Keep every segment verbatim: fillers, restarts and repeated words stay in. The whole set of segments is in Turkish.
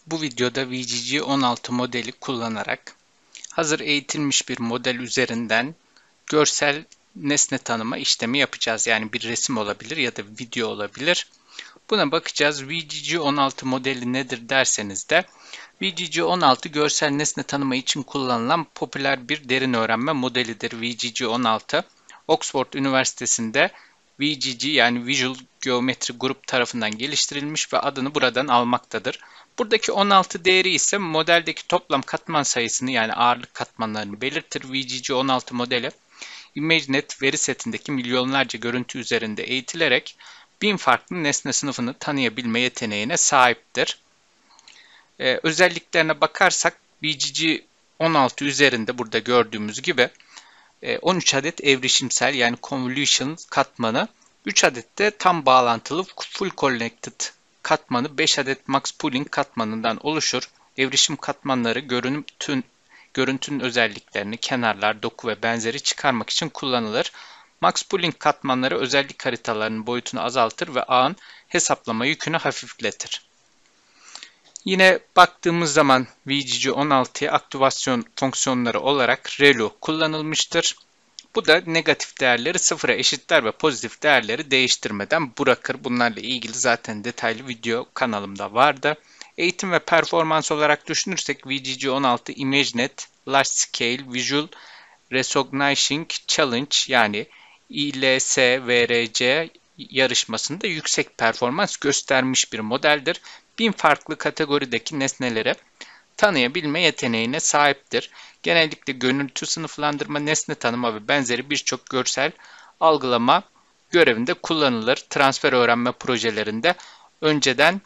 Bu videoda V G G on altı modeli kullanarak hazır eğitilmiş bir model üzerinden görsel nesne tanıma işlemi yapacağız. Yani bir resim olabilir ya da video olabilir. Buna bakacağız. V G G on altı modeli nedir derseniz de V G G on altı görsel nesne tanıma için kullanılan popüler bir derin öğrenme modelidir. V G G on altı Oxford Üniversitesi'nde V G G yani Visual Geometry Group tarafından geliştirilmiş ve adını buradan almaktadır. Buradaki on altı değeri ise modeldeki toplam katman sayısını yani ağırlık katmanlarını belirtir. V G G on altı modeli ImageNet veri setindeki milyonlarca görüntü üzerinde eğitilerek bin farklı nesne sınıfını tanıyabilme yeteneğine sahiptir. Ee, özelliklerine bakarsak V G G on altı üzerinde burada gördüğümüz gibi on üç adet evrişimsel yani convolution katmanı, üç adet de tam bağlantılı full connected katmanı, beş adet max pooling katmanından oluşur. Evrişim katmanları görüntün, görüntünün özelliklerini, kenarlar, doku ve benzeri çıkarmak için kullanılır. Max pooling katmanları özellik haritalarının boyutunu azaltır ve ağın hesaplama yükünü hafifletir. Yine baktığımız zaman V G G on altıya aktivasyon fonksiyonları olarak relu kullanılmıştır. Bu da negatif değerleri sıfıra eşitler ve pozitif değerleri değiştirmeden bırakır. Bunlarla ilgili zaten detaylı video kanalımda vardı. Eğitim ve performans olarak düşünürsek V G G on altı ImageNet Large Scale Visual Recognition Challenge yani I L S V R C yarışmasında yüksek performans göstermiş bir modeldir. Bin farklı kategorideki nesneleri tanıyabilme yeteneğine sahiptir. Genellikle görüntü sınıflandırma, nesne tanıma ve benzeri birçok görsel algılama görevinde kullanılır. Transfer öğrenme projelerinde önceden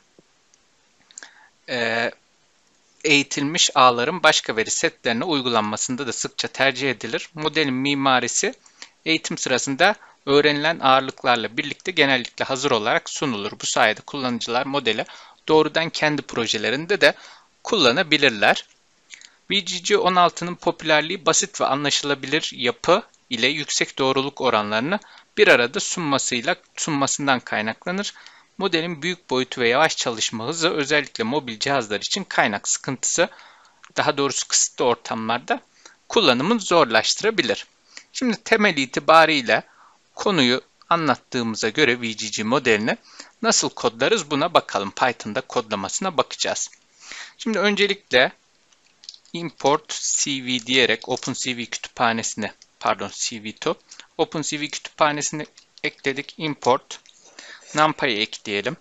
e, eğitilmiş ağların başka veri setlerine uygulanmasında da sıkça tercih edilir. Modelin mimarisi eğitim sırasında öğrenilen ağırlıklarla birlikte genellikle hazır olarak sunulur. Bu sayede kullanıcılar modeli doğrudan kendi projelerinde de kullanabilirler. V G G on altının popülerliği basit ve anlaşılabilir yapı ile yüksek doğruluk oranlarını bir arada sunmasıyla sunmasından kaynaklanır. Modelin büyük boyutu ve yavaş çalışma hızı özellikle mobil cihazlar için kaynak sıkıntısı, daha doğrusu kısıtlı ortamlarda kullanımını zorlaştırabilir. Şimdi temel itibariyle konuyu anlattığımıza göre V G G modelini nasıl kodlarız buna bakalım. Python'da kodlamasına bakacağız. Şimdi öncelikle import cv diyerek OpenCV kütüphanesine pardon C V to OpenCV kütüphanesine ekledik. Import numpy'ı ekleyelim.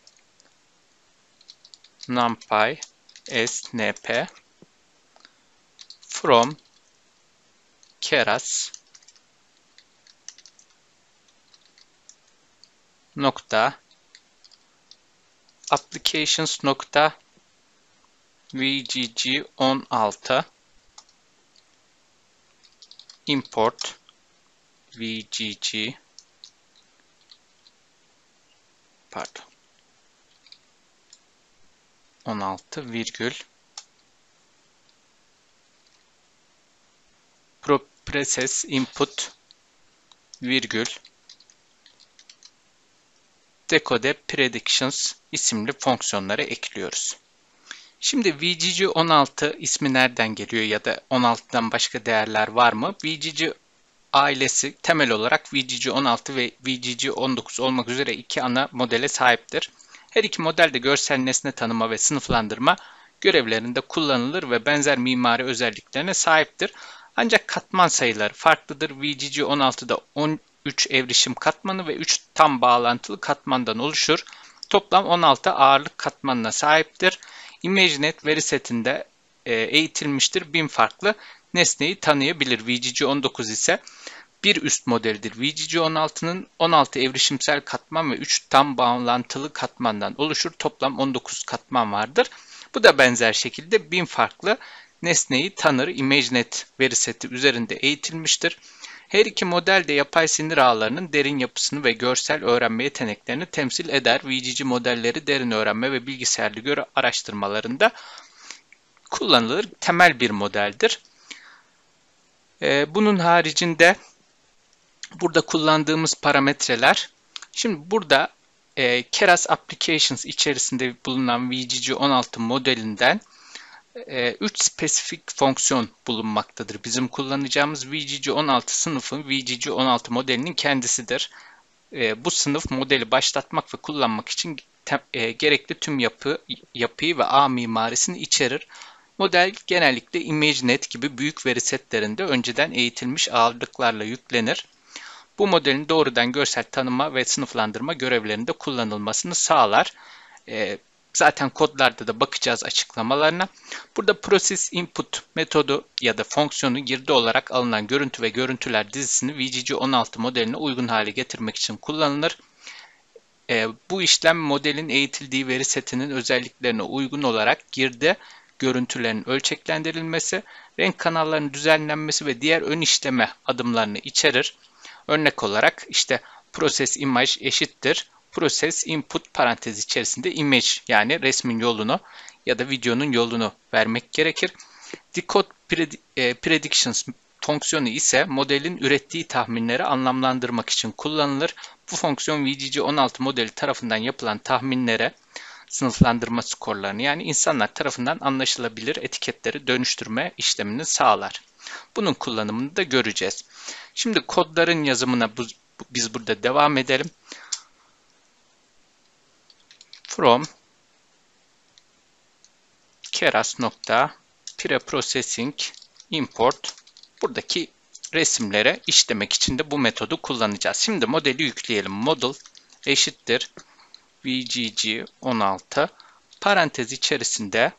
numpy snp from keras nokta applications nokta V G G on altı import V G G pardon on altı virgül process input virgül decode predictions isimli fonksiyonları ekliyoruz. Şimdi V G G on altı ismi nereden geliyor ya da on altıdan başka değerler var mı? V G G ailesi temel olarak V G G on altı ve V G G on dokuz olmak üzere iki ana modele sahiptir. Her iki model de görsel nesne tanıma ve sınıflandırma görevlerinde kullanılır ve benzer mimari özelliklerine sahiptir. Ancak katman sayıları farklıdır. V G G on altıda on üç evrişim katmanı ve üç tam bağlantılı katmandan oluşur. Toplam on altı ağırlık katmanına sahiptir. ImageNet veri setinde eğitilmiştir. Bin farklı nesneyi tanıyabilir. V G G on dokuz ise bir üst modelidir. V G G on altının on altı evrişimsel katman ve üç tam bağlantılı katmandan oluşur. Toplam on dokuz katman vardır. Bu da benzer şekilde bin farklı nesneyi tanır. ImageNet veri seti üzerinde eğitilmiştir. Her iki model de yapay sinir ağlarının derin yapısını ve görsel öğrenme yeteneklerini temsil eder. V G G modelleri derin öğrenme ve bilgisayarlı göre araştırmalarında kullanılır. Temel bir modeldir. Bunun haricinde burada kullandığımız parametreler, şimdi burada Keras Applications içerisinde bulunan V G G on altı modelinden üç spesifik fonksiyon bulunmaktadır. Bizim kullanacağımız V G G on altı sınıfı V G G on altı modelinin kendisidir. Bu sınıf modeli başlatmak ve kullanmak için gerekli tüm yapı, yapıyı ve ağ mimarisini içerir. Model genellikle ImageNet gibi büyük veri setlerinde önceden eğitilmiş ağırlıklarla yüklenir. Bu modelin doğrudan görsel tanıma ve sınıflandırma görevlerinde kullanılmasını sağlar. Zaten kodlarda da bakacağız açıklamalarına. Burada Process Input metodu ya da fonksiyonu girdi olarak alınan görüntü ve görüntüler dizisini V G G on altı modeline uygun hale getirmek için kullanılır. E, bu işlem modelin eğitildiği veri setinin özelliklerine uygun olarak girdi görüntülerin ölçeklendirilmesi, renk kanallarının düzenlenmesi ve diğer ön işleme adımlarını içerir. Örnek olarak işte Process Image eşittir Process Input parantez içerisinde image yani resmin yolunu ya da videonun yolunu vermek gerekir. Decode Predictions fonksiyonu ise modelin ürettiği tahminleri anlamlandırmak için kullanılır. Bu fonksiyon V G G on altı modeli tarafından yapılan tahminlere sınıflandırma skorlarını yani insanlar tarafından anlaşılabilir etiketleri dönüştürme işlemini sağlar. Bunun kullanımını da göreceğiz. Şimdi kodların yazımına bu, biz burada devam edelim. From keras nokta preprocessing import buradaki resimlere işlemek için de bu metodu kullanacağız. Şimdi modeli yükleyelim. Model eşittir V G G on altı parantez içerisinde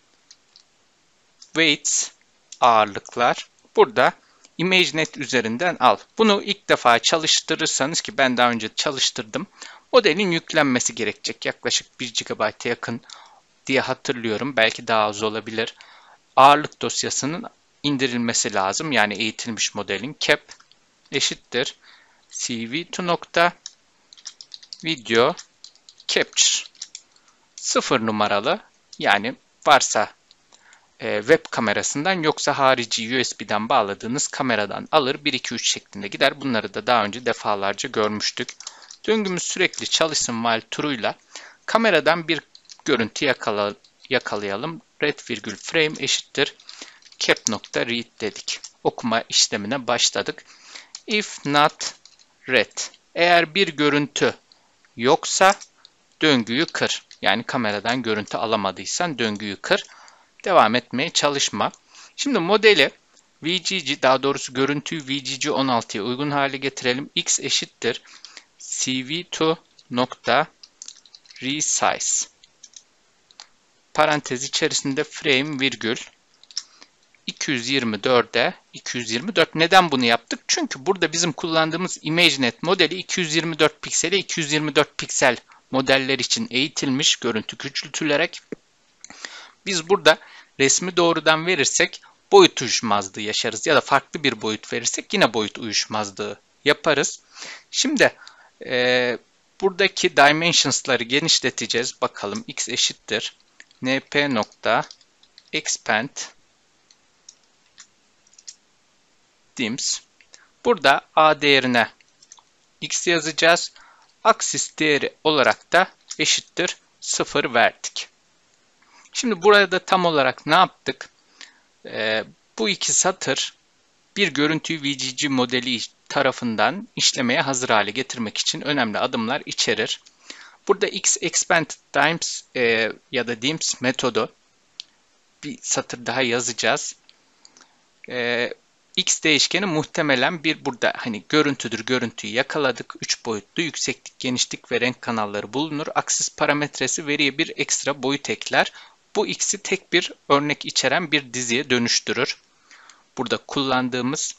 weights ağırlıklar burada ImageNet üzerinden al. Bunu ilk defa çalıştırırsanız ki ben daha önce çalıştırdım. Modelin yüklenmesi gerekecek. Yaklaşık bir gigabayta yakın diye hatırlıyorum. Belki daha az olabilir. Ağırlık dosyasının indirilmesi lazım. Yani eğitilmiş modelin cap eşittir C V iki nokta video capture sıfır numaralı yani varsa e, web kamerasından yoksa harici U S B'den bağladığınız kameradan alır bir iki üç şeklinde gider. Bunları da daha önce defalarca görmüştük. Döngümüz sürekli çalışsın while true'yla kameradan bir görüntü yakala, yakalayalım. Red virgül frame eşittir cap nokta read dedik. Okuma işlemine başladık. If not red eğer bir görüntü yoksa döngüyü kır. Yani kameradan görüntü alamadıysan döngüyü kır. Devam etmeye çalışma. Şimdi modeli V G G daha doğrusu görüntüyü V G G on altıya uygun hale getirelim. X eşittir C V iki nokta resize parantez içerisinde frame virgül iki yüz yirmi dört'e iki yüz yirmi dört. Neden bunu yaptık? Çünkü burada bizim kullandığımız ImageNet modeli iki yüz yirmi dört piksele iki yüz yirmi dört piksel modeller için eğitilmiş görüntü küçültülerek. Biz burada resmi doğrudan verirsek boyut uyuşmazlığı yaşarız ya da farklı bir boyut verirsek yine boyut uyuşmazlığı yaparız. Şimdi e, buradaki dimensions'ları genişleteceğiz. Bakalım x eşittir np nokta expand dims. Burada a değerine x yazacağız. Aksis değeri olarak da eşittir sıfır verdik. Şimdi burada tam olarak ne yaptık? Ee, bu iki satır bir görüntüyü V G G modeli tarafından işlemeye hazır hale getirmek için önemli adımlar içerir. Burada x expand dims e, ya da dims metodu bir satır daha yazacağız. E, X değişkeni muhtemelen bir burada hani görüntüdür, görüntüyü yakaladık. üç boyutlu yükseklik, genişlik ve renk kanalları bulunur. Aksis parametresi veriye bir ekstra boyut ekler. Bu x'i tek bir örnek içeren bir diziye dönüştürür. Burada kullandığımız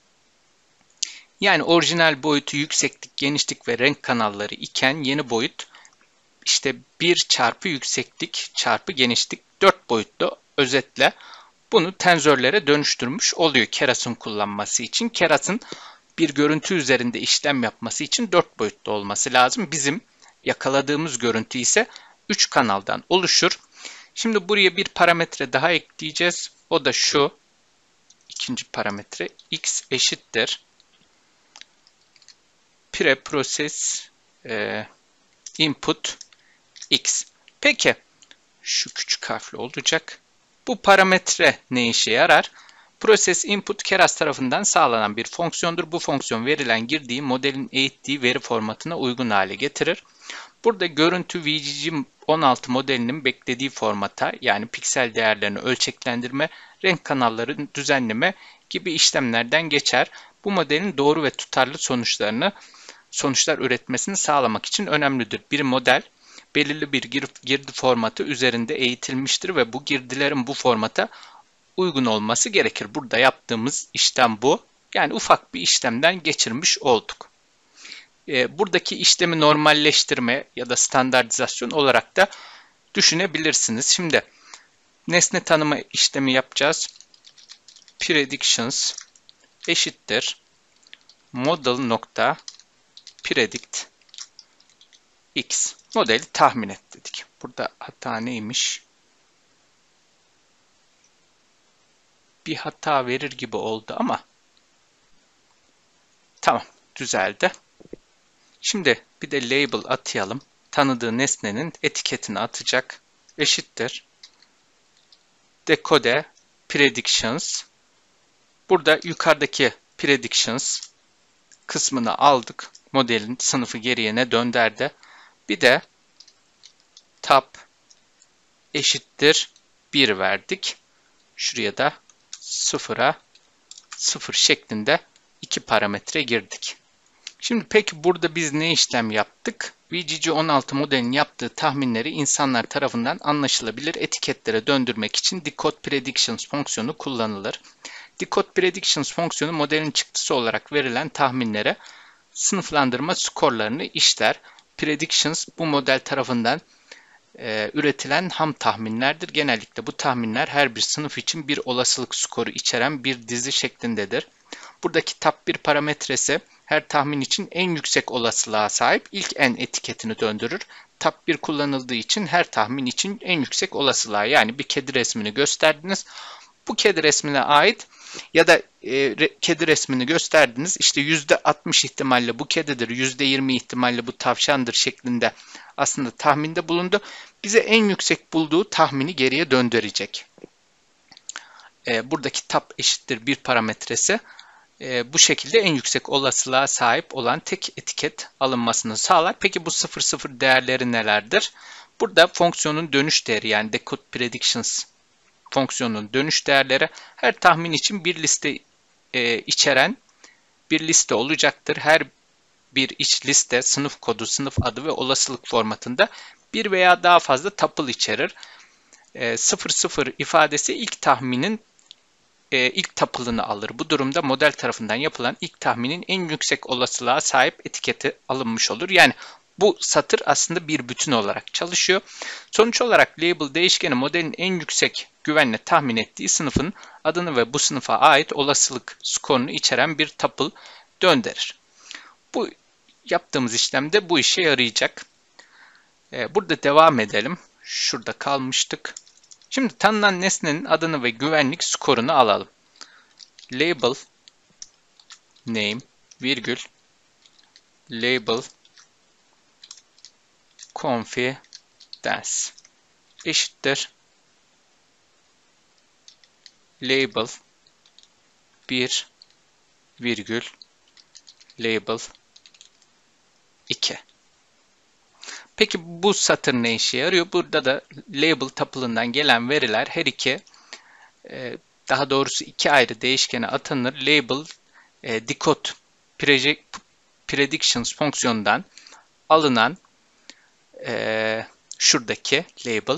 yani orijinal boyutu yükseklik, genişlik ve renk kanalları iken yeni boyut işte bir çarpı yükseklik çarpı genişlik dört boyutlu özetle bunu tensörlere dönüştürmüş oluyor Keras'ın kullanması için. Keras'ın bir görüntü üzerinde işlem yapması için dört boyutlu olması lazım. Bizim yakaladığımız görüntü ise üç kanaldan oluşur. Şimdi buraya bir parametre daha ekleyeceğiz. O da şu. İkinci parametre x eşittir preprocess e, input x. Peki şu küçük harfli olacak. Bu parametre ne işe yarar? Process input Keras tarafından sağlanan bir fonksiyondur. Bu fonksiyon verilen girdiği modelin eğittiği veri formatına uygun hale getirir. Burada görüntü V G G on altı modelinin beklediği formata, yani piksel değerlerini ölçeklendirme, renk kanallarını düzenleme gibi işlemlerden geçer. Bu modelin doğru ve tutarlı sonuçlarını sonuçlar üretmesini sağlamak için önemlidir. Bir model belirli bir girdi formatı üzerinde eğitilmiştir ve bu girdilerin bu formata uygun olması gerekir. Burada yaptığımız işlem bu. Yani ufak bir işlemden geçirmiş olduk. Buradaki işlemi normalleştirme ya da standartizasyon olarak da düşünebilirsiniz. Şimdi nesne tanıma işlemi yapacağız. Predictions eşittir model nokta predict x. Modeli tahmin et dedik. Burada hata neymiş? Bir hata verir gibi oldu ama tamam, düzeldi. Şimdi bir de label atayalım. Tanıdığı nesnenin etiketini atacak. Eşittir decode predictions. Burada yukarıdaki predictions kısmını aldık. Modelin sınıfı geriye ne dönderdi. Bir de tab eşittir bir verdik. Şuraya da sıfıra sıfır şeklinde iki parametre girdik. Şimdi peki burada biz ne işlem yaptık? V G G on altı modelinin yaptığı tahminleri insanlar tarafından anlaşılabilir etiketlere döndürmek için decode predictions fonksiyonu kullanılır. Decode predictions fonksiyonu modelin çıktısı olarak verilen tahminlere sınıflandırma skorlarını işler. Predictions bu model tarafından e, üretilen ham tahminlerdir. Genellikle bu tahminler her bir sınıf için bir olasılık skoru içeren bir dizi şeklindedir. Buradaki tab bir parametresi her tahmin için en yüksek olasılığa sahip ilk n etiketini döndürür. tab bir kullanıldığı için her tahmin için en yüksek olasılığa, yani bir kedi resmini gösterdiniz. Bu kedi resmine ait ya da e, re, kedi resmini gösterdiniz. İşte yüzde altmış ihtimalle bu kedidir, yüzde yirmi ihtimalle bu tavşandır şeklinde aslında tahminde bulundu. Bize en yüksek bulduğu tahmini geriye döndürecek. E, buradaki tab eşittir bir parametresi e, bu şekilde en yüksek olasılığa sahip olan tek etiket alınmasını sağlar. Peki bu sıfır sıfır değerleri nelerdir? Burada fonksiyonun dönüş değeri, yani decode predictions fonksiyonun dönüş değerleri her tahmin için bir liste e, içeren bir liste olacaktır. Her bir iç liste sınıf kodu, sınıf adı ve olasılık formatında bir veya daha fazla tuple içerir. E, sıfır sıfır ifadesi ilk tahminin e, ilk tuple'ını alır. Bu durumda model tarafından yapılan ilk tahminin en yüksek olasılığa sahip etiketi alınmış olur. Yani bu satır aslında bir bütün olarak çalışıyor. Sonuç olarak label değişkeni modelin en yüksek güvenle tahmin ettiği sınıfın adını ve bu sınıfa ait olasılık skorunu içeren bir tuple döndürür. Bu yaptığımız işlemde bu işe yarayacak. Burada devam edelim. Şurada kalmıştık. Şimdi tanınan nesnenin adını ve güvenlik skorunu alalım. Label name virgül label confidence eşittir label bir virgül label iki. Peki bu satır ne işe yarıyor? Burada da label tuple'ından gelen veriler her iki daha doğrusu iki ayrı değişkene atanır. Label decode predictions fonksiyonundan alınan e, şuradaki label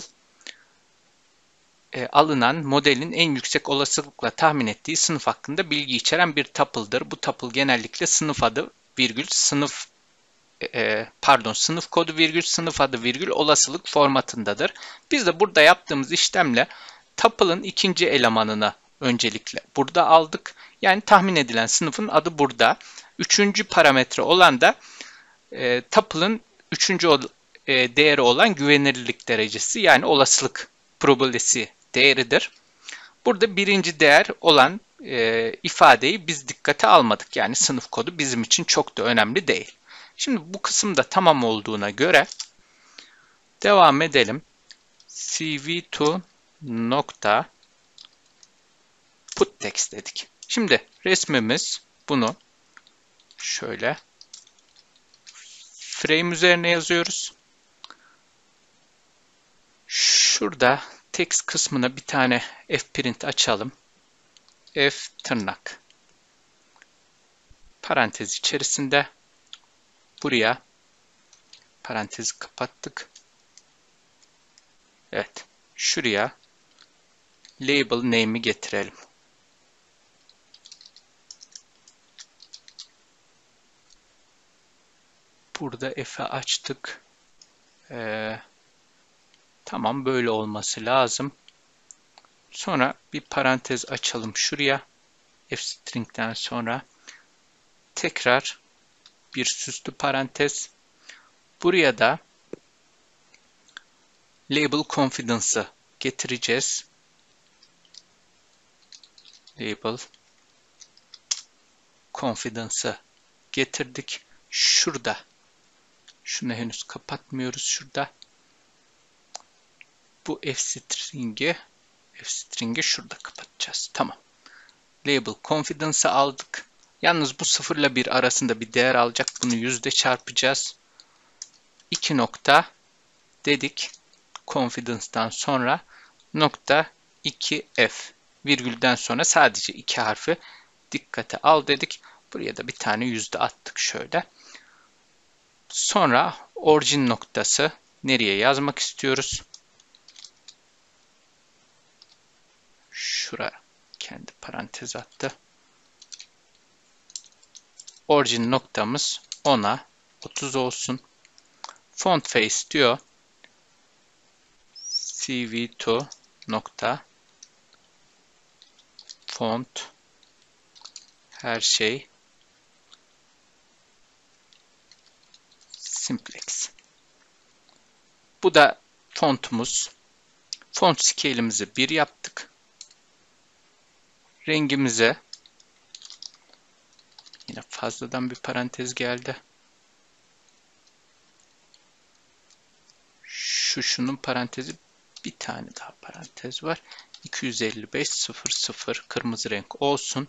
e, alınan modelin en yüksek olasılıkla tahmin ettiği sınıf hakkında bilgi içeren bir tuple'dır. Bu tuple genellikle sınıf adı virgül sınıf e, pardon sınıf kodu virgül sınıf adı virgül olasılık formatındadır. Biz de burada yaptığımız işlemle tuple'ın ikinci elemanını öncelikle burada aldık. Yani tahmin edilen sınıfın adı burada. Üçüncü parametre olan da e, tuple'ın üçüncü e, değeri olan güvenilirlik derecesi, yani olasılık probability değeridir. Burada birinci değer olan e, ifadeyi biz dikkate almadık. Yani sınıf kodu bizim için çok da önemli değil. Şimdi bu kısımda tamam olduğuna göre devam edelim. C V iki nokta put text dedik. Şimdi resmimiz, bunu şöyle frame üzerine yazıyoruz. Şurada text kısmına bir tane fprint açalım. F tırnak. Parantez içerisinde buraya parantezi kapattık. Evet. Şuraya label name'i getirelim. Burada F'i açtık. Ee, tamam, böyle olması lazım. Sonra bir parantez açalım şuraya. F-string'den sonra tekrar bir süslü parantez. Buraya da label confidence'ı getireceğiz. Label confidence'ı getirdik. Şurada. Şunu henüz kapatmıyoruz şurada. Bu f-string'i f-string'i şurada kapatacağız. Tamam. Label confidence'ı aldık. Yalnız bu sıfır ile bir arasında bir değer alacak. Bunu yüzde çarpacağız. iki nokta dedik. Confidence'dan sonra nokta iki f virgülden sonra sadece iki harfi dikkate al dedik. Buraya da bir tane yüzde attık şöyle. Sonra origin noktası nereye yazmak istiyoruz? Şura kendi parantez attı. Origin noktamız ona otuz olsun. Font face diyor. C V iki nokta font her şey simplex. Bu da fontumuz. Font scale'imizi bir yaptık. Rengimize yine fazladan bir parantez geldi. Şu şunun parantezi, bir tane daha parantez var. iki yüz elli beş sıfır sıfır kırmızı renk olsun.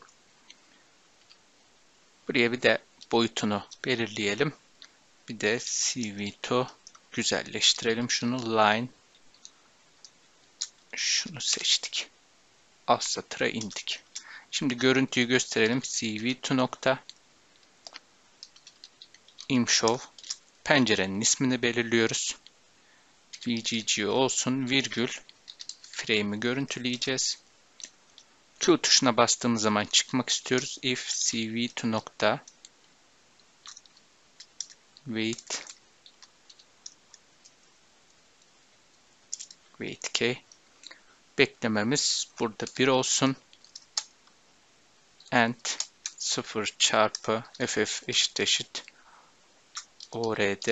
Buraya bir de boyutunu belirleyelim. Bir de C V iki güzelleştirelim. Şunu line. Şunu seçtik. Alt satıra indik. Şimdi görüntüyü gösterelim. C V iki nokta imshow. Pencerenin ismini belirliyoruz. V G G olsun. Virgül. Frame'i görüntüleyeceğiz. Q tuşuna bastığımız zaman çıkmak istiyoruz. If C V iki nokta wait wait k beklememiz burada bir olsun. And sıfır çarpı ff eşit eşit ord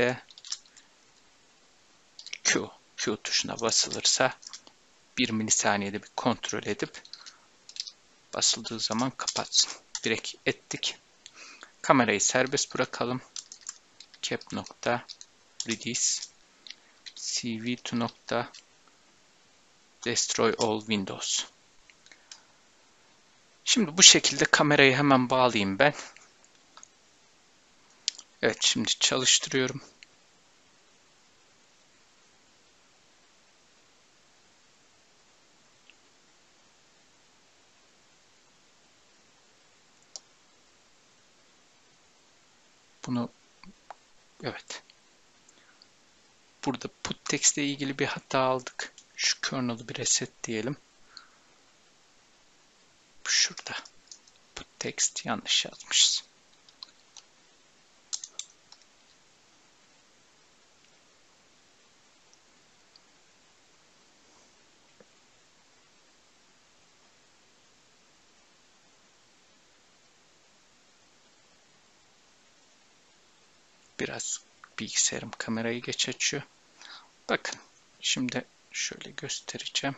q. Q tuşuna basılırsa bir milisaniyede bir kontrol edip basıldığı zaman kapatsın. Direkt ettik. Kamerayı serbest bırakalım. Cap nokta release C V iki nokta destroy all windows. Şimdi bu şekilde kamerayı hemen bağlayayım ben. Evet, şimdi çalıştırıyorum. Bunu evet. Burada put text ile ilgili bir hata aldık. Şu kernel'ı bir reset diyelim. Şurada. Put text yanlış yazmışız. Biraz bilgisayarım kamerayı geç açıyor. Bakın şimdi şöyle göstereceğim.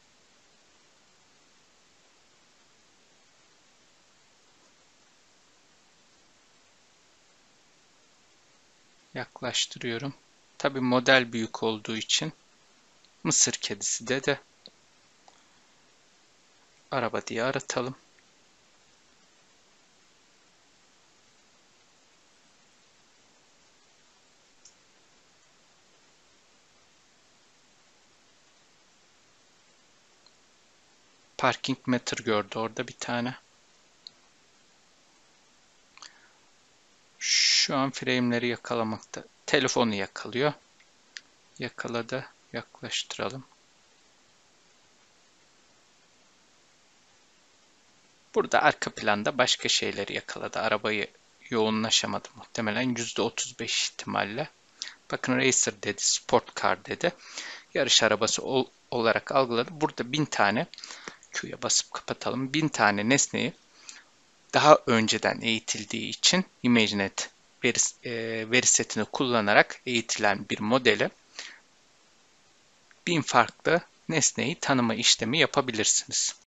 Yaklaştırıyorum. Tabi model büyük olduğu için Mısır kedisi de de araba diye aratalım. Parking meter gördü orada bir tane. Şu an frame'leri yakalamakta. Telefonu yakalıyor. Yakaladı. Yaklaştıralım. Burada arka planda başka şeyleri yakaladı. Arabayı yoğunlaşamadı muhtemelen. yüzde otuz beş ihtimalle. Bakın racer dedi. Sport car dedi. Yarış arabası ol olarak algıladı. Burada bin tane Q'ya basıp kapatalım. bin tane nesneyi daha önceden eğitildiği için ImageNet veri, e, veri setini kullanarak eğitilen bir modele bin farklı nesneyi tanıma işlemi yapabilirsiniz.